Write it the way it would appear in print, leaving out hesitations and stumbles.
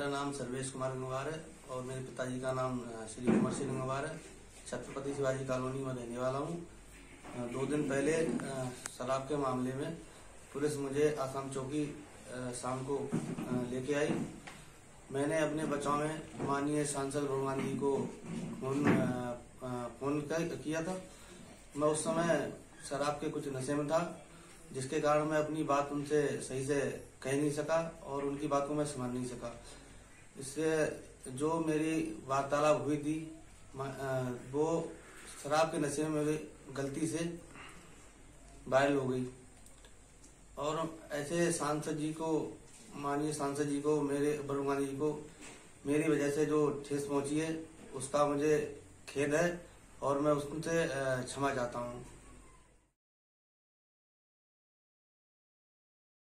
मेरा नाम सर्वेश कुमार गंगवार है और मेरे पिताजी का नाम श्री कुमार सिंह गंगवार है। छत्रपति शिवाजी कॉलोनी में रहने वाला हूँ। 2 दिन पहले शराब के मामले में पुलिस मुझे आसाम चौकी शाम को लेके आई। मैंने अपने बचाव में माननीय सांसद भगवान जी को फोन किया था। मैं उस समय शराब के कुछ नशे में था, जिसके कारण मैं अपनी बात उनसे सही से कह नहीं सका और उनकी बात को मैं समझ नहीं सका। इससे जो मेरी वार्तालाप हुई थी वो शराब के नशे में मेरी गलती से वायरल हो गई। और ऐसे सांसद जी को, माननीय सांसद जी को, मेरे भगवान जी को मेरी वजह से जो ठेस पहुंची है उसका मुझे खेद है और मैं उनसे क्षमा चाहता हूं।